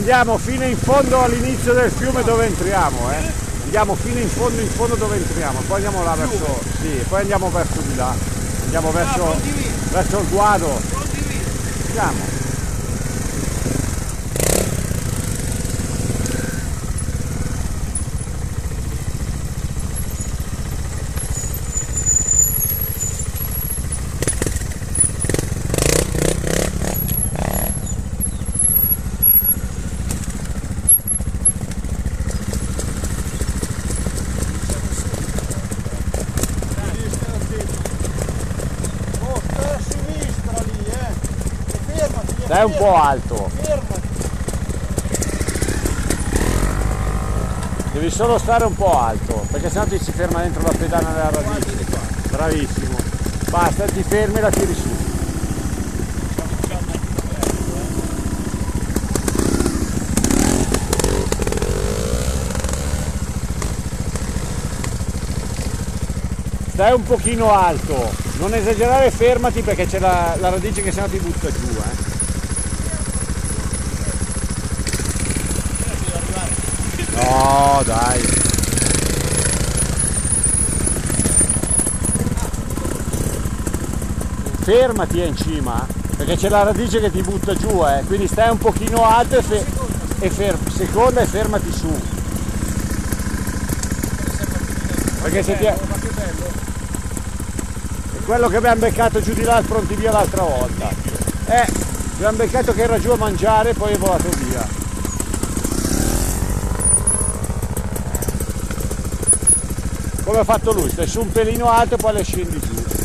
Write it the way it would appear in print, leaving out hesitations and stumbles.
Andiamo fino in fondo all'inizio del fiume dove entriamo, Andiamo fino in fondo dove entriamo, poi andiamo là verso. Sì, poi andiamo verso di là. Andiamo verso il guado. Andiamo. Stai un po' alto. Devi solo stare un po' alto, perché sennò ti si ferma dentro la pedana della radice. Bravissimo. Basta, ti fermi e la tiri su. Stai un pochino alto, non esagerare, fermati perché c'è la radice che sennò ti butta giù, No, dai. Fermati in cima, perché c'è la radice che ti butta giù, quindi stai un pochino alto seconda e fermati su. Perché se ti è quello che abbiamo beccato giù di là al frontivia l'altra volta. Abbiamo beccato che era giù a mangiare e poi è volato via. Come ha fatto lui, stai su un pelino alto e poi le scendi giù.